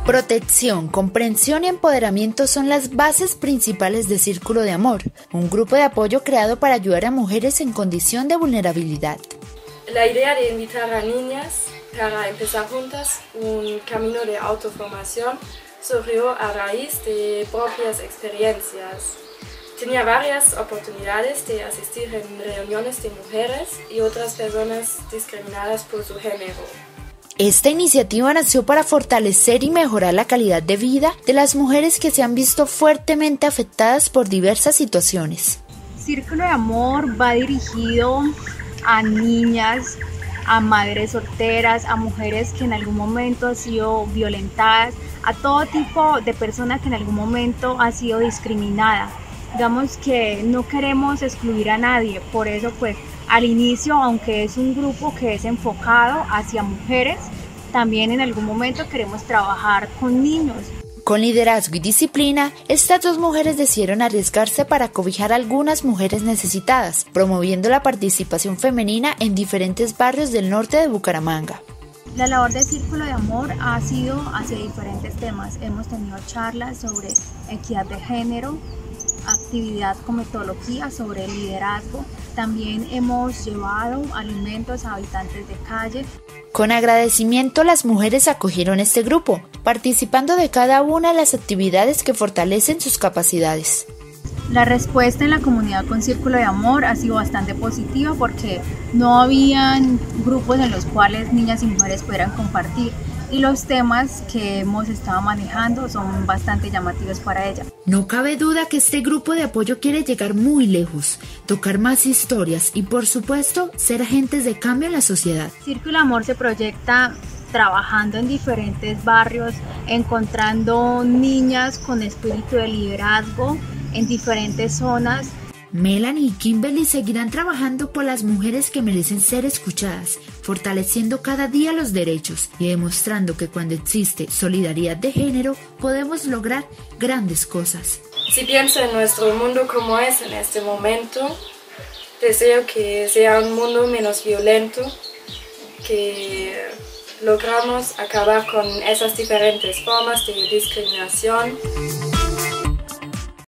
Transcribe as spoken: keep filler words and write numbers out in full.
Protección, comprensión y empoderamiento son las bases principales de Círculo de Amor, un grupo de apoyo creado para ayudar a mujeres en condición de vulnerabilidad. La idea de invitar a niñas para empezar juntas un camino de autoformación surgió a raíz de propias experiencias. Tenía varias oportunidades de asistir en reuniones de mujeres y otras personas discriminadas por su género. Esta iniciativa nació para fortalecer y mejorar la calidad de vida de las mujeres que se han visto fuertemente afectadas por diversas situaciones. Círculo de Amor va dirigido a niñas, a madres solteras, a mujeres que en algún momento han sido violentadas, a todo tipo de persona que en algún momento ha sido discriminada. Digamos que no queremos excluir a nadie, por eso pues al inicio, aunque es un grupo que es enfocado hacia mujeres, también en algún momento queremos trabajar con niños. Con liderazgo y disciplina, estas dos mujeres decidieron arriesgarse para cobijar a algunas mujeres necesitadas, promoviendo la participación femenina en diferentes barrios del norte de Bucaramanga. La labor de Círculo de Amor ha sido hacia diferentes temas. Hemos tenido charlas sobre equidad de género, actividad con metodología sobre liderazgo. También hemos llevado alimentos a habitantes de calle. Con agradecimiento, las mujeres acogieron este grupo, participando de cada una de las actividades que fortalecen sus capacidades. La respuesta en la comunidad con Círculo de Amor ha sido bastante positiva porque no habían grupos en los cuales niñas y mujeres pudieran compartir. Y los temas que hemos estado manejando son bastante llamativos para ella. No cabe duda que este grupo de apoyo quiere llegar muy lejos, tocar más historias y, por supuesto, ser agentes de cambio en la sociedad. Círculo de Amor se proyecta trabajando en diferentes barrios, encontrando niñas con espíritu de liderazgo en diferentes zonas. Melanie y Kimberly seguirán trabajando por las mujeres que merecen ser escuchadas, fortaleciendo cada día los derechos y demostrando que cuando existe solidaridad de género podemos lograr grandes cosas. Si pienso en nuestro mundo como es en este momento, deseo que sea un mundo menos violento, que logramos acabar con esas diferentes formas de discriminación.